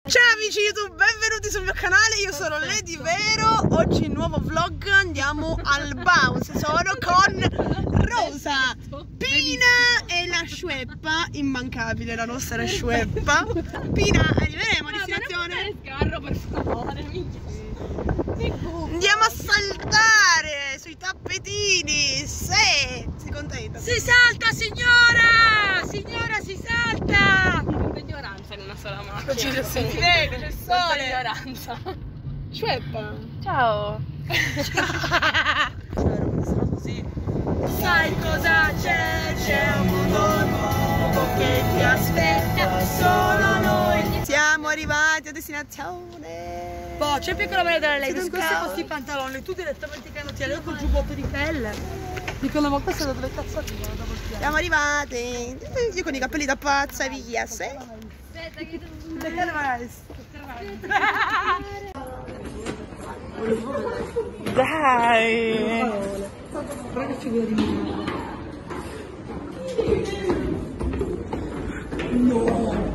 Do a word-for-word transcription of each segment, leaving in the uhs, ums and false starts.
Ciao amici YouTube, benvenuti sul mio canale, io sono Lady Vero. Oggi in nuovo vlog andiamo al bounce. Sono con Rosa, Pina e la Shueppa, immancabile la nostra Shueppa. Pina, arriveremo a destinazione? Scarro, per favore, andiamo a saltare sui tappetini. Sì, sei contenta? Si salta signora! Signora si salta! Quanta ignoranza in una sola macchina. Si vede, c'è il Quanta sole. ignoranza. Shueppa. Ciao. Così. Sai cosa c'è? C'è un mondo nuovo che ti aspetta solo noi. Siamo arrivati a destinazione. Boh, c'è il piccolo mare della Lega, Siete su questi un questi pantaloni, tu direttamente canottiere col giubbotto di pelle. Dicono, ma questo è da dove cazzo arrivano da portiere? Siamo arrivati. Io con i capelli da pazza via, sì. Aspetta che Da che vai? Dai. che figura di me. No.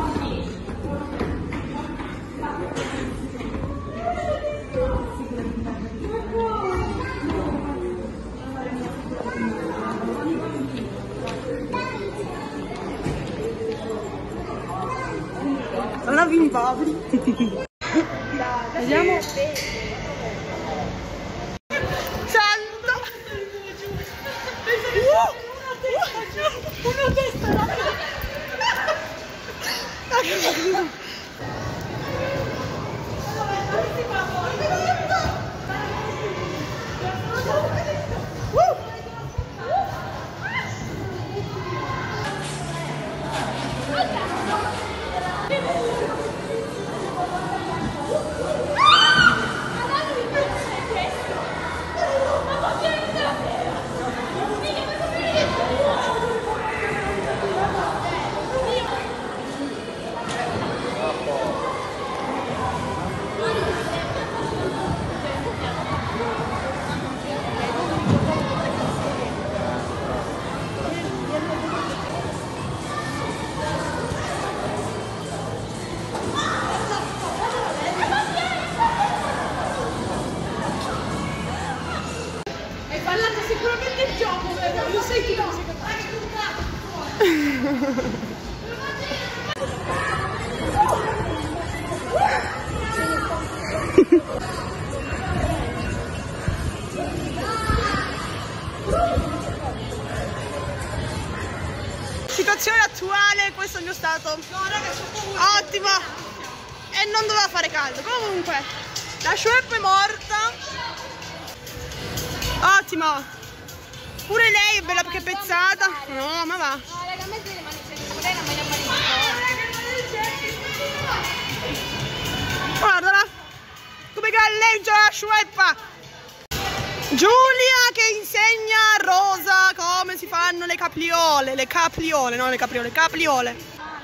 Alla vini poveri. Vediamo. Santo. Una testa. Sicuramente il gioco, lo sai chi lo Situazione attuale, questo è il mio stato. No ragazzi, Ottimo. E non doveva fare caldo. Comunque, la Shueppa è morta. Ottimo. Pure lei è bella perché è pezzata. No, ma va. no, raga, a me le mani c'è lei non me ne Guardala. Come galleggia la Shueppa. Giulia che insegna a Rosa come si fanno le capriole. Le capriole, no le capriole, capriole.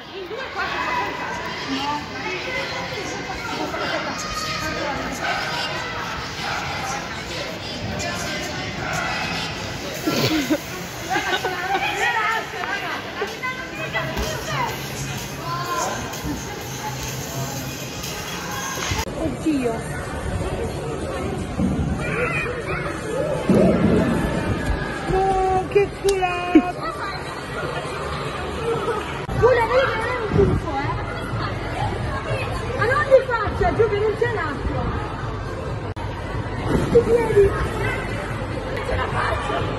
Oddio. No, che culato. Giulia, vedi che non è un tuffo, eh? Ma non ti faccia, giù che non c'è l'acqua. I piedi. Non ce la faccio.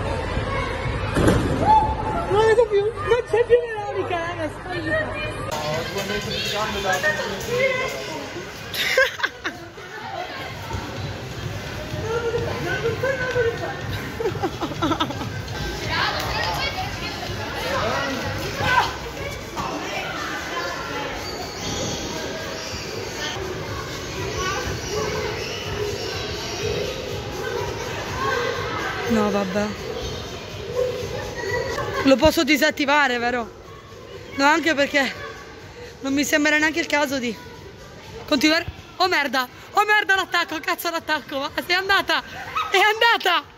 Non vedo più, non c'è più Veronica, è sparita. No, vabbè. Lo posso disattivare, vero? No, anche perché non mi sembra neanche il caso di continuare. Oh merda! Oh merda l'attacco! Cazzo l'attacco! Ma sei andata! È andata!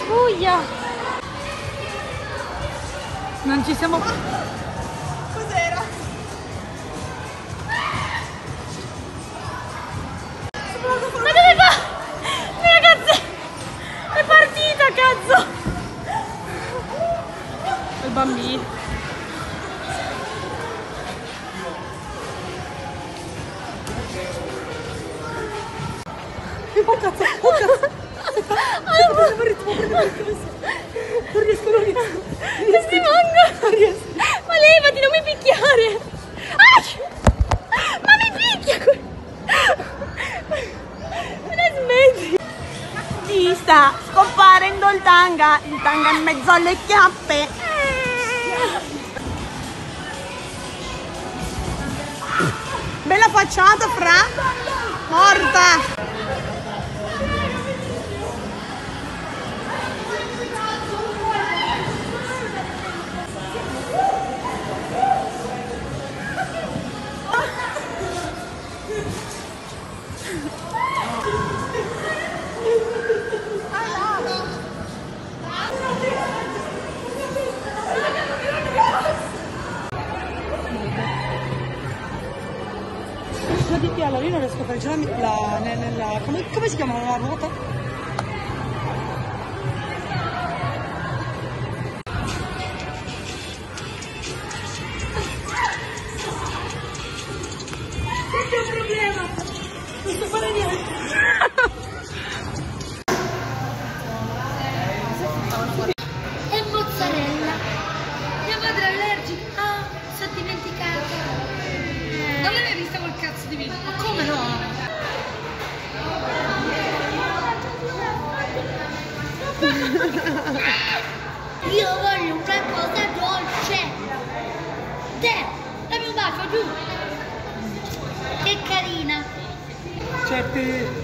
sbuglia. Non ci siamo... Cos'era? Ma dove va? Ragazzi, è partita, cazzo! Il bambino. Oh cazzo, oh cazzo! Non riesco, non riesco, non riesco. Non si manca! Non riesco. Ma levati, non mi picchiare! Ah! Ma mi picchia! Ma la smetti! Ti sta scomparendo il tanga, il tanga in mezzo alle chiappe. Bella facciata, Fra. Morta. Allora io non riesco a fare già la, la, nella, come, come si chiama la ruota? Questo è un problema, non sto fare niente. E mozzarella. Mia madre è allergica. Ah, si è dimenticata. Non l'avevi vista quel cazzo di video? Ma come no? Io voglio una cosa dolce. Te, dammi un bacio giù. Che carina. Certo.